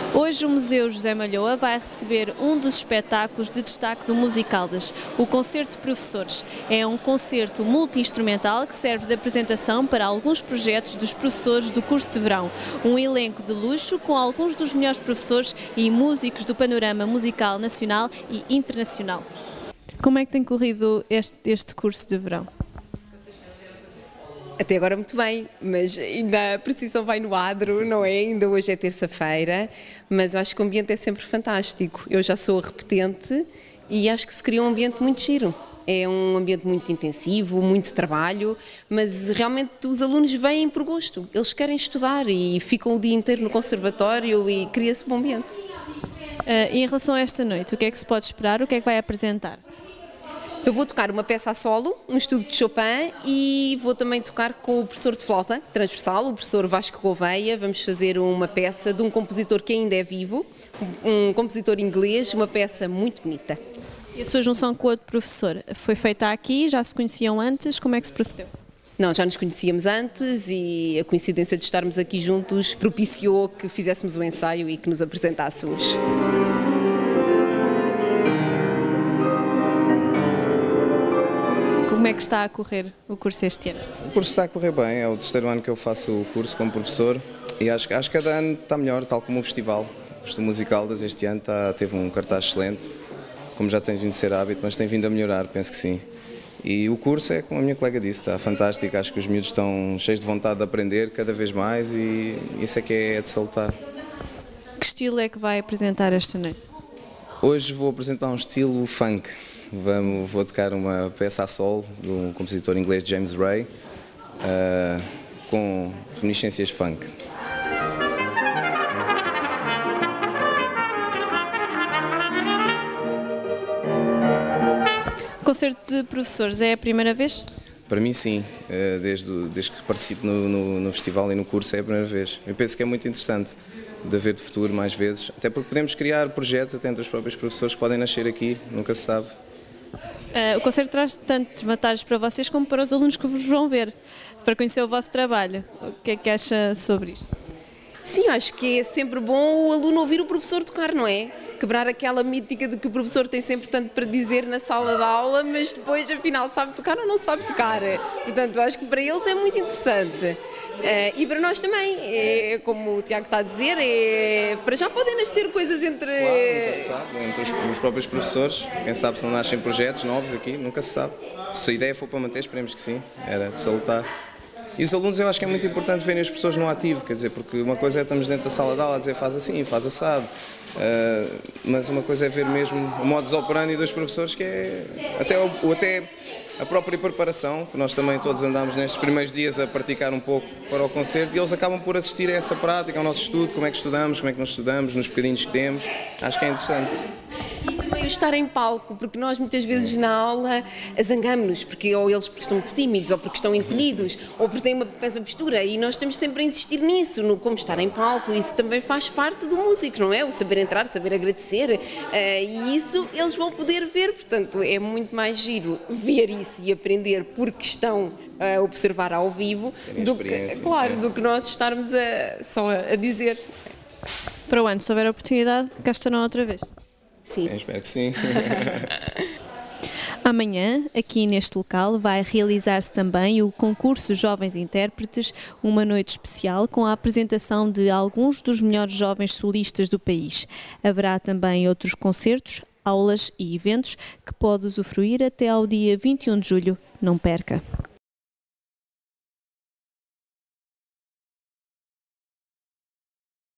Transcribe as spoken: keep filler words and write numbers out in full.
Hoje o Museu José Malhoa vai receber um dos espetáculos de destaque do Musicaldas, o Concerto de Professores. É um concerto multi-instrumental que serve de apresentação para alguns projetos dos professores do curso de verão. Um elenco de luxo com alguns dos melhores professores e músicos do panorama musical nacional e internacional. Como é que tem corrido este, este curso de verão? Até agora muito bem, mas ainda a procissão vai no adro, não é? Ainda hoje é terça-feira, mas eu acho que o ambiente é sempre fantástico. Eu já sou repetente e acho que se cria um ambiente muito giro. É um ambiente muito intensivo, muito trabalho, mas realmente os alunos vêm por gosto. Eles querem estudar e ficam o dia inteiro no conservatório e cria-se um bom ambiente. Uh, e em relação a esta noite, o que é que se pode esperar? O que é que vai apresentar? Eu vou tocar uma peça a solo, um estudo de Chopin, e vou também tocar com o professor de flauta transversal, o professor Vasco Gouveia. Vamos fazer uma peça de um compositor que ainda é vivo, um compositor inglês, uma peça muito bonita. E a sua junção com outro professor foi feita aqui? Já se conheciam antes? Como é que se procedeu? Não, já nos conhecíamos antes e a coincidência de estarmos aqui juntos propiciou que fizéssemos o ensaio e que nos apresentássemos. Como é que está a correr o curso este ano? O curso está a correr bem, é o terceiro ano que eu faço o curso como professor e acho, acho que cada ano está melhor, tal como o festival. O Festival Musicaldas este ano está, teve um cartaz excelente, como já tem vindo a ser hábito, mas tem vindo a melhorar, penso que sim. E o curso é, como a minha colega disse, está fantástico, acho que os miúdos estão cheios de vontade de aprender cada vez mais e isso é que é de salutar. Que estilo é que vai apresentar esta noite? Hoje vou apresentar um estilo funk. Vamos, vou tocar uma peça a solo de um compositor inglês, James Ray, uh, com reminiscências funk. Concerto de professores é a primeira vez? Para mim sim, desde, desde que participo no, no, no festival e no curso é a primeira vez. Eu penso que é muito interessante de haver de futuro mais vezes, até porque podemos criar projetos até entre os próprios professores que podem nascer aqui, nunca se sabe. Uh, o concerto traz tantas vantagens para vocês como para os alunos que vos vão ver, para conhecer o vosso trabalho. O que é que acha sobre isto? Sim, eu acho que é sempre bom o aluno ouvir o professor tocar, não é? Quebrar aquela mítica de que o professor tem sempre tanto para dizer na sala de aula, mas depois afinal sabe tocar ou não sabe tocar. Portanto, eu acho que para eles é muito interessante. Uh, e para nós também, é, como o Tiago está a dizer, é, para já podem nascer coisas entre... Claro, nunca se sabe, entre os, os próprios professores, quem sabe se não nascem projetos novos aqui, nunca se sabe. Se a ideia for para manter, esperemos que sim, era de salutar. E os alunos, eu acho que é muito importante verem as pessoas no ativo, quer dizer, porque uma coisa é estamos dentro da sala de aula a dizer faz assim, faz assado, uh, mas uma coisa é ver mesmo o modus operandi dos professores, que é até, o, até a própria preparação, que nós também todos andamos nestes primeiros dias a praticar um pouco para o concerto, e eles acabam por assistir a essa prática, ao nosso estudo, como é que estudamos, como é que nós estudamos, nos bocadinhos que temos, acho que é interessante. E também o estar em palco, porque nós muitas vezes na aula zangamos-nos, porque ou eles porque estão muito tímidos, ou porque estão encolhidos, ou porque têm uma péssima postura, e nós estamos sempre a insistir nisso, no como estar em palco. Isso também faz parte do músico, não é? O saber entrar, saber agradecer, uh, e isso eles vão poder ver, portanto é muito mais giro ver isso e aprender porque estão a observar ao vivo, do que, claro, do que nós estarmos a, só a dizer. Para o ano, se houver oportunidade, cá estarão outra vez. Sim. Eu espero que sim. Amanhã, aqui neste local, vai realizar-se também o concurso Jovens Intérpretes, uma noite especial com a apresentação de alguns dos melhores jovens solistas do país. Haverá também outros concertos, aulas e eventos que pode usufruir até ao dia vinte e um de julho. Não perca!